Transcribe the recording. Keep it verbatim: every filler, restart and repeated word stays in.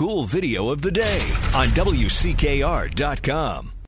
cool video of the day on W C K R dot com.